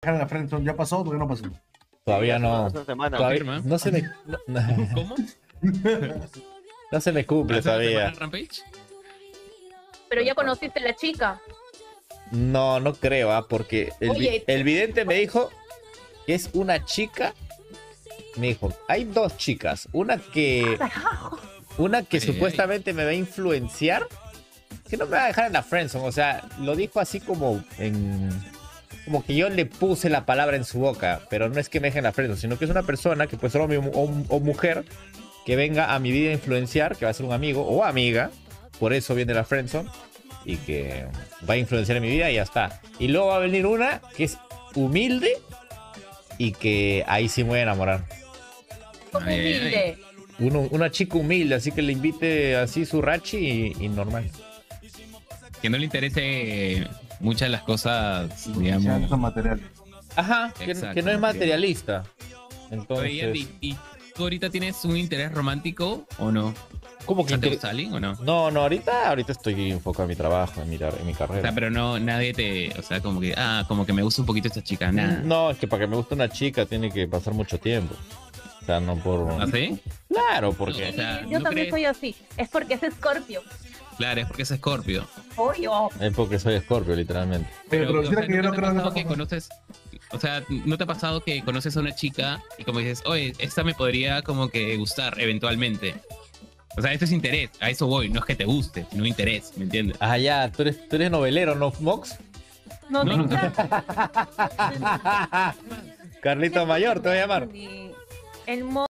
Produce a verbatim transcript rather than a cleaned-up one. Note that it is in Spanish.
en la friendzone, ¿ya pasó o todavía no pasó? Todavía no. Hace una semana. Todavía, no se me. No, ¿Cómo? no se me cumple ¿Hace una todavía. semana Rampage? Pero ya conociste a la chica. No, no creo, ¿ah? Porque el, vi- Oye. el vidente me dijo que es una chica. Me dijo, hay dos chicas. Una que. Una que Ay, supuestamente me va a influenciar. Que no me va a dejar en la friendzone. O sea, lo dijo así como en. Como que yo le puse la palabra en su boca. Pero no es que me deje en la friendzone, sino que es una persona que puede ser hombre o, o mujer. Que venga a mi vida a influenciar. Que va a ser un amigo o amiga. Por eso viene la friendzone. Y que va a influenciar en mi vida y ya está. Y luego va a venir una que es humilde. Y que ahí sí me voy a enamorar. Como Ay, ay, humilde. Uno, una chica humilde, así que le invite así su rachi y, y normal. Que no le interese muchas de las cosas, digamos. Son materiales. Ajá, que, Exacto. que no es materialista. Oye, Entonces, Andy, ¿y tú ahorita tienes un interés romántico o no? ¿cómo O que sea, ¿te inter- gusta alguien o no? No, no, ahorita, ahorita estoy enfocado en mi trabajo, en mi, car- en mi O sea, carrera. pero no, nadie te, o sea, como que, ah, como que me gusta un poquito esta chica, nada. No, es que para que me guste una chica tiene que pasar mucho tiempo. O sea, no por... ¿Ah, sí? Claro, porque... O sea, Yo ¿no también crees? soy así. Es porque es Scorpio. Claro, es porque es Scorpio. Obvio. Es porque soy Scorpio, literalmente. Pero, Pero, pero o mira sea, que yo ¿no no te ha creo en pasado esa que cosa. conoces, o sea, ¿no te ha pasado que conoces a una chica y como dices, oye, esta me podría como que gustar eventualmente? O sea, esto es interés, a eso voy, no es que te guste, sino interés, ¿me entiendes? Ah, ya, tú eres, tú eres novelero, ¿no, Mox? No, No, me no. encanta. Carlito Mayor, te voy a llamar. El mo